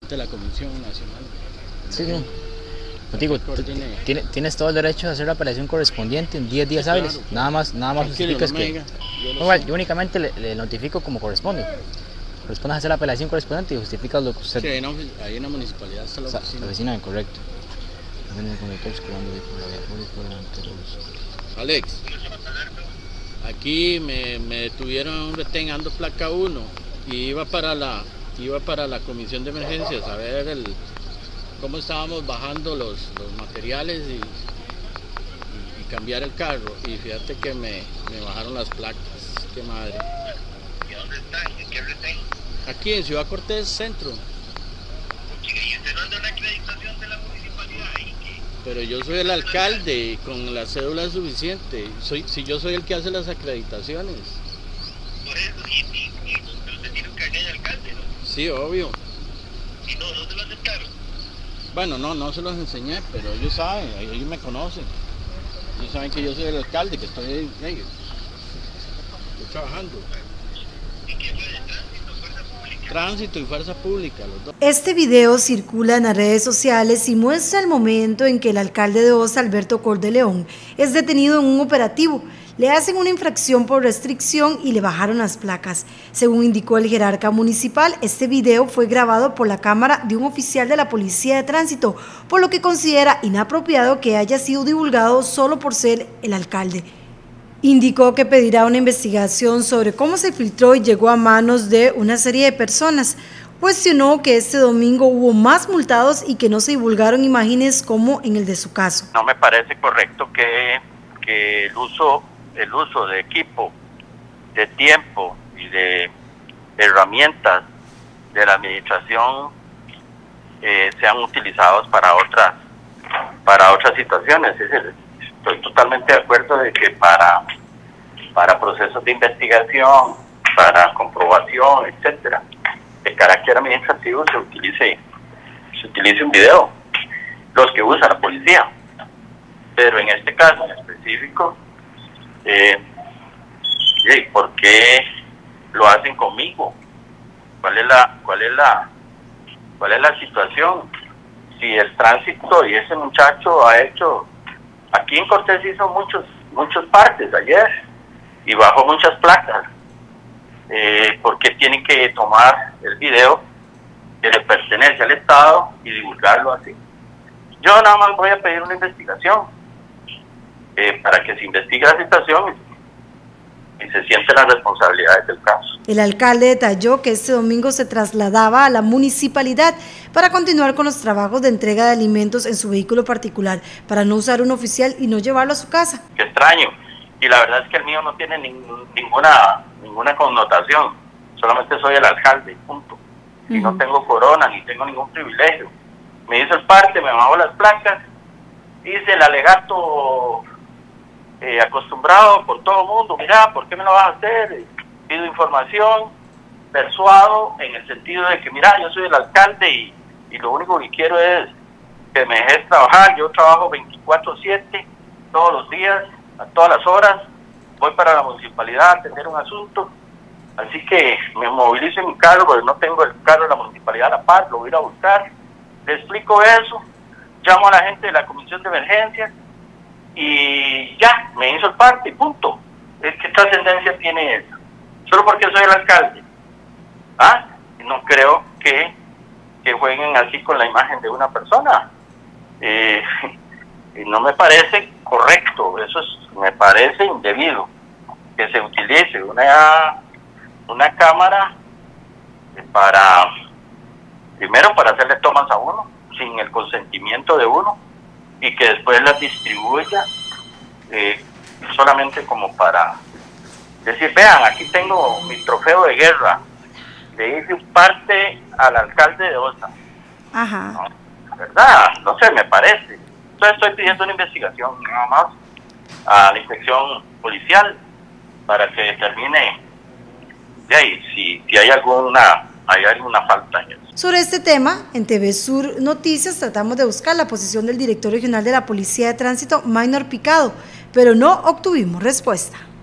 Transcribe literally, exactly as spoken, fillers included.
de la Comisión Nacional. Sí, sí. Contigo, tienes, tienes todo el derecho de hacer la apelación correspondiente en diez días sí, hábiles. Claro, nada más, nada más justificas no que... Diga, yo, no bueno, yo únicamente le, le notifico como corresponde. Corresponde a hacer la apelación correspondiente y justificas lo que usted... Sí, ahí en, ahí en la municipalidad está la oficina. La oficina, correcto. Alex, aquí me, me detuvieron un retén, ando placa uno y iba para la iba para la comisión de emergencias a ver el, cómo estábamos bajando los, los materiales y, y, y cambiar el carro, y fíjate que me, me bajaron las placas, qué madre. ¿Y dónde están? ¿En qué retén? Aquí en Ciudad Cortés Centro. ¿Y usted no anda una acreditación de la municipalidad? Pero yo soy el alcalde y con la cédula es suficiente. Soy, si yo soy el que hace las acreditaciones. Por eso, y, y, y usted tiene un carnet de alcalde, ¿no? Sí, obvio. ¿Y no, no se lo aceptaron? Bueno, no, no se los enseñé, pero ellos saben, ellos me conocen. Ellos saben que yo soy el alcalde, que estoy ahí, ahí estoy trabajando. ¿Y qué fue de tránsito, fuerza pública? Tránsito y fuerza pública, los dos. Este video circula en las redes sociales y muestra el momento en que el alcalde de Osa, Alberto Cordeleón, es detenido en un operativo. Le hacen una infracción por restricción y le bajaron las placas. Según indicó el jerarca municipal, este video fue grabado por la cámara de un oficial de la Policía de Tránsito, por lo que considera inapropiado que haya sido divulgado solo por ser el alcalde. Indicó que pedirá una investigación sobre cómo se filtró y llegó a manos de una serie de personas. Cuestionó que este domingo hubo más multados y que no se divulgaron imágenes como en el de su caso. No me parece correcto que, que el uso, el uso de equipo, de tiempo y de herramientas de la administración eh, sean utilizados para otras, para otras situaciones. Es decir, estoy totalmente de acuerdo de que para, para procesos de investigación, para comprobación, etcétera, de carácter administrativo se utilice, se utilice un video, los que usa la policía. Pero en este caso en específico, eh, ¿por qué lo hacen conmigo? ¿Cuál es la, cuál es la, cuál es la situación? Si el tránsito y ese muchacho ha hecho, aquí en Cortés hizo muchos, muchos partes ayer y bajó muchas placas. Eh, porque tienen que tomar el video que le pertenece al Estado y divulgarlo así. Yo nada más voy a pedir una investigación eh, para que se investigue la situación y, y se sienten las responsabilidades del caso. El alcalde detalló que este domingo se trasladaba a la municipalidad para continuar con los trabajos de entrega de alimentos en su vehículo particular, para no usar un oficial y no llevarlo a su casa. Qué extraño. Y la verdad es que el mío no tiene ningún, ninguna ninguna connotación, solamente soy el alcalde, punto. Y uh-huh. no tengo corona, ni tengo ningún privilegio. Me hizo el parte, me bajó las placas, hice el alegato eh, acostumbrado por todo el mundo, mira, ¿por qué me lo vas a hacer? Pido información, persuado, en el sentido de que, mira, yo soy el alcalde y, y lo único que quiero es que me dejes trabajar. Yo trabajo veinticuatro siete, todos los días, a todas las horas, voy para la municipalidad a atender un asunto, así que me movilizo en mi carro, porque no tengo el carro de la municipalidad a la par, lo voy a ir a buscar, le explico eso, llamo a la gente de la comisión de emergencia y ya, me hizo el parte y punto. Es que trascendencia tiene eso, solo porque soy el alcalde. ¿Ah? No creo que, que jueguen así con la imagen de una persona. Eh, no me parece correcto, eso es, me parece indebido que se utilice una una cámara para, primero para hacerle tomas a uno sin el consentimiento de uno y que después las distribuya eh, solamente como para decir, vean, aquí tengo mi trofeo de guerra, le hice parte al alcalde de Osa. Ajá. ¿No? ¿Verdad? No sé, me parece. Entonces estoy pidiendo una investigación nada más a la inspección policial para que determine de ahí, si, si hay alguna hay alguna falta en eso. Sobre este tema, en T V Sur Noticias tratamos de buscar la posición del director regional de la Policía de Tránsito, Maynor Picado, pero no obtuvimos respuesta.